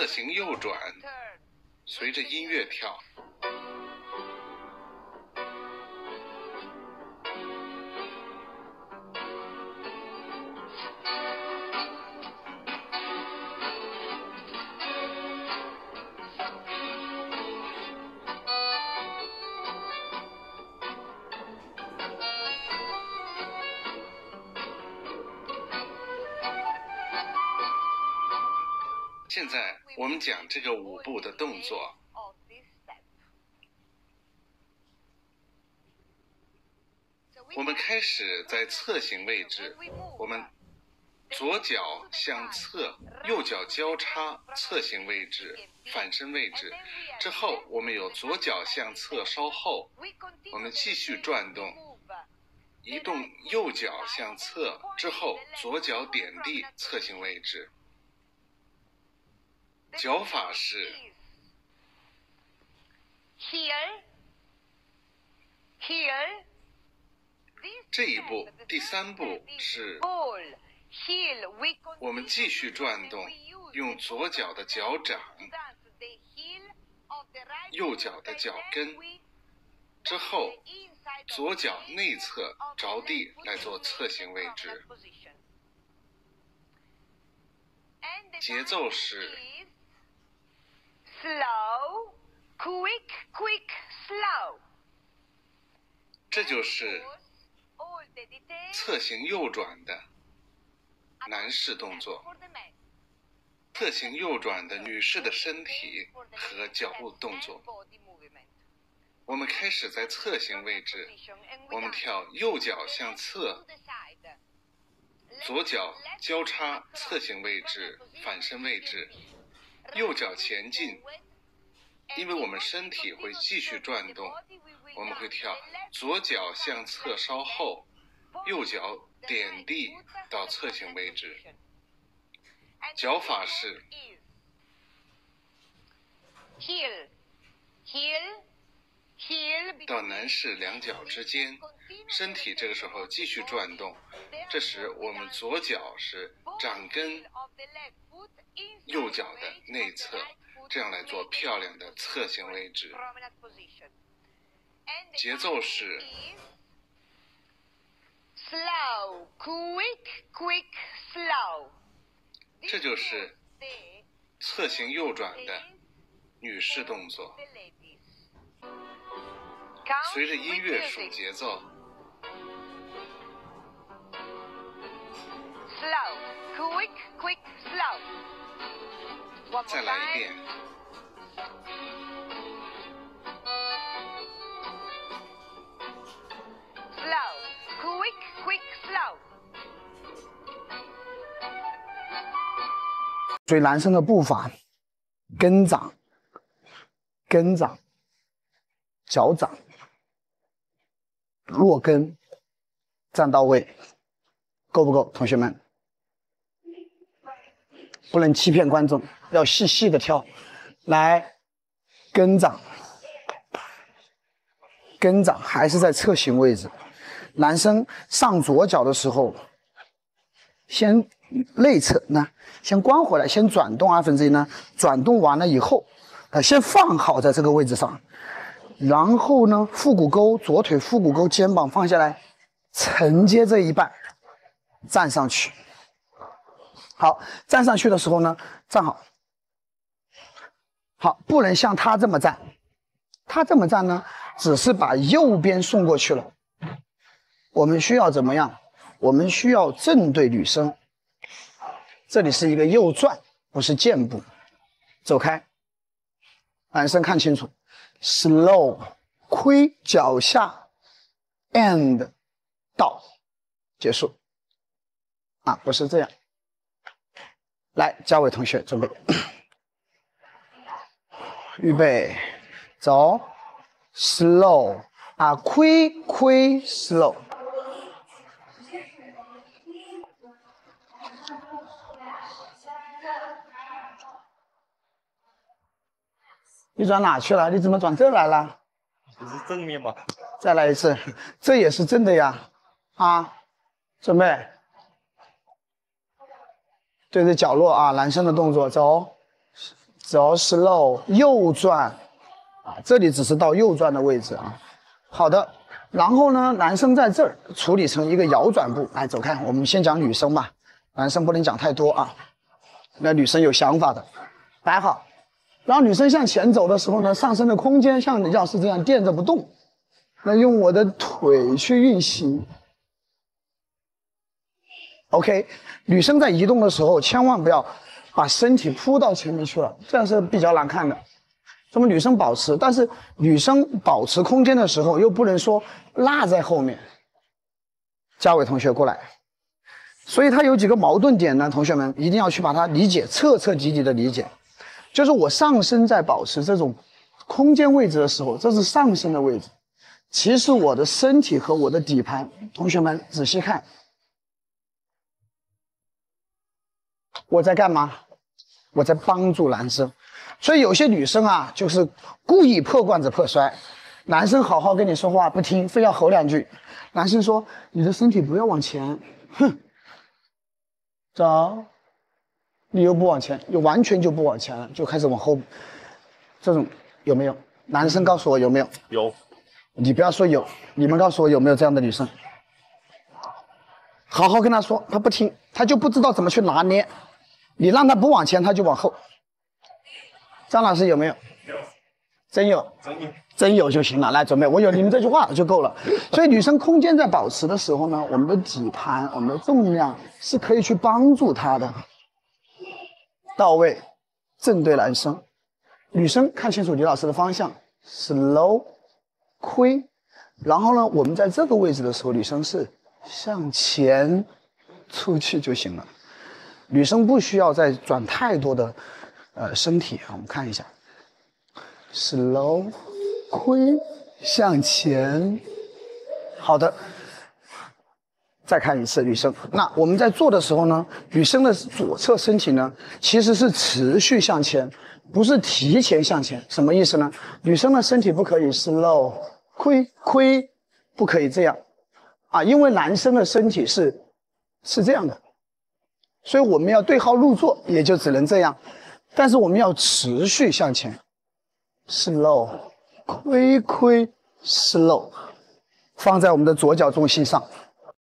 侧行右转，随着音乐跳。现在我们讲这个舞步的动作。我们开始在侧行位置，我们左脚向侧，右脚交叉，侧行位置，反身位置。之后我们有左脚向侧稍后，我们继续转动，移动右脚向侧之后，左脚点地，侧行位置。脚法是 here 这一步，第三步是我们继续转动，用左脚的脚掌，右脚的脚跟，之后左脚内侧着地来做侧行位置。节奏是 slow, quick, quick, slow。 这就是侧行右转的男士动作。侧行右转的女士的身体和脚步动作。我们开始在侧行位置，我们跳右脚向侧，左脚交叉侧行位置，反身位置，右脚前进。因为我们身体会继续转动，我们会跳左脚向侧稍后，右脚点地到侧行位置。脚法是 heel 到男士两脚之间，身体这个时候继续转动。这时我们左脚是掌根右脚的内侧，这样来做漂亮的侧行位置。节奏是 slow, quick, quick, slow。 这就是侧行右转的女士动作。随着音乐数节奏。 slow, quick, quick, slow。 再来一遍。 slow, quick, quick, slow。 所以男生的步伐，跟掌、跟掌、脚掌、落跟，站到位，够不够？同学们，不能欺骗观众，要细细的跳。来，跟掌，跟掌还是在侧行位置。男生上左脚的时候，先内侧呢，先关回来，先转动1/2呢，转动完了以后，先放好在这个位置上，然后呢，腹股沟，左腿腹股沟，肩膀放下来，承接这一半，站上去。好，站上去的时候呢，站好。好，不能像他这么站，他这么站呢，只是把右边送过去了。我们需要怎么样？我们需要正对女生。这里是一个右转，不是箭步。走开，男生看清楚 ，slow， 亏脚下 ，and 到，结束。啊，不是这样。来，嘉伟同学准备，预备，走 ，slow 啊，亏 slow。你转哪去了？你怎么转这来了？ 这是正面吗？ 再来一次，这也是正的呀！啊，准备，对着角落啊，男生的动作，走， 走 slow 右转啊，这里只是到右转的位置啊。好的，然后呢，男生在这儿处理成一个摇转步，来走开。我们先讲女生吧，男生不能讲太多啊。那女生有想法的，摆好。然后女生向前走的时候呢，上身的空间像要是这样垫着不动，那用我的腿去运行。OK， 女生在移动的时候，千万不要把身体扑到前面去了，这样是比较难看的。那么女生保持，但是女生保持空间的时候，又不能说落在后面。嘉伟同学过来，所以他有几个矛盾点呢，同学们一定要去把它理解，彻彻底底的理解。就是我上身在保持这种空间位置的时候，这是上身的位置。其实我的身体和我的底盘，同学们仔细看。我在干嘛？我在帮助男生，所以有些女生啊，就是故意破罐子破摔。男生好好跟你说话不听，非要吼两句。男生说：“你的身体不要往前。”哼，走，你又不往前，又完全就不往前了，就开始往后。这种有没有？男生告诉我有没有？ 有。 你不要说有，你们告诉我有没有这样的女生？好好跟他说，他不听，他就不知道怎么去拿捏。你让他不往前，他就往后。张老师有没有？ 有， 真有，真有就行了。来，准备，我有你们这句话就够了。所以女生空间在保持的时候呢，我们的底盘、我们的重量是可以去帮助她的。到位，正对男生。女生看清楚李老师的方向 ，slow， 亏。然后呢，我们在这个位置的时候，女生是向前出去就行了。女生不需要再转太多的身体啊，我们看一下 ，slow， 亏向前，好的，再看一次女生。那我们在做的时候呢，女生的左侧身体呢其实是持续向前，不是提前向前。什么意思呢？女生的身体不可以 slow， 亏，不可以这样啊，因为男生的身体是这样的。所以我们要对号入座，也就只能这样，但是我们要持续向前 ，slow， 亏 slow， 放在我们的左脚重心上